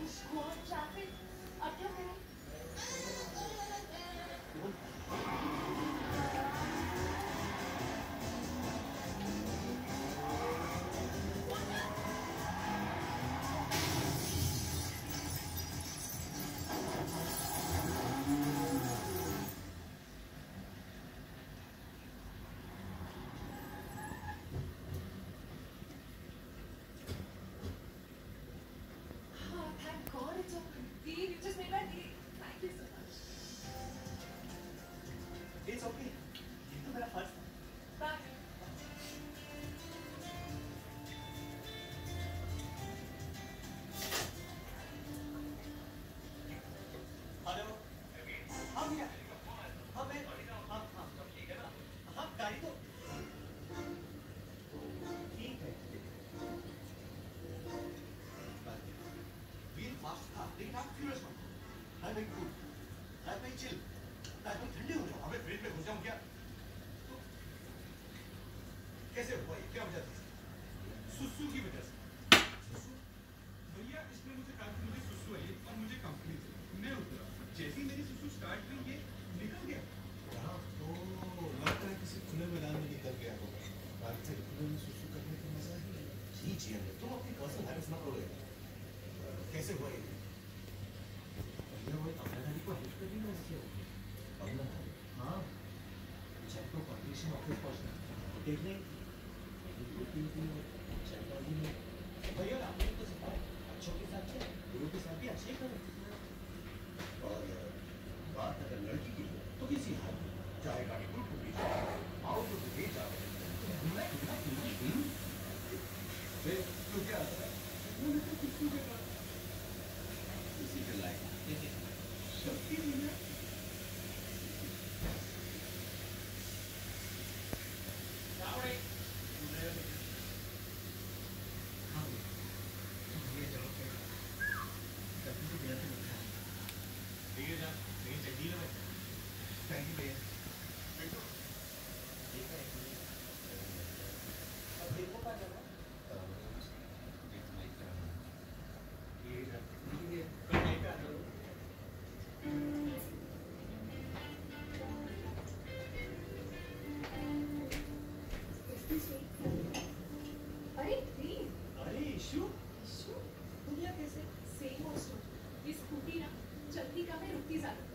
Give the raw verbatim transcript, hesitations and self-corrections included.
It's okay. ये तो मेरा फर्ज था। हेलो। हाँ भैया। हाँ मैं। हाँ हाँ ठीक है ना। हाँ गाड़ी तो ठीक है। Feel fast था, लेकिन आप furious मत। Try being cool. Try being chill. Try being ठंडे हो जाओ। अबे फ्रिज में घुस जाऊँ क्या? कैसे हुआ ये? क्या वजह थी? सुसु की वजह से। सुसु? भैया इसमें मुझे कहा कि मुझे सुसु आई और मुझे कंपनी से मैं उतरा। जैसे ही मेरी सुसु स्टार्ट हुई ये निकल गया। हाँ तो लगता है किसी खुले मैदान में निकल गया होगा। बात से खुले में सुसु करने का मजा ही है। जी जी अंदर तुम अपनी पर्सनल हैबिट्स मत करो। कैसे हुआ ये? भैया वो अपना गाड़ी को हेल्प करनी है इससे होगी। अपना हाँ जब तो कंडीशन ऑफिस पहुंचना देखने भैया आपने तो सिखाया अच्छों के साथ गुरु के साथ भी अच्छे करो और बात अगर लड़की की तो किसी हाल चाहे गाड़ी ग्रुप को भी जाओ आओ तो भी जाओ फिर तो क्या आता है किसी के लायक शक्ति मिले चलती का मैं रुकती ज्यादा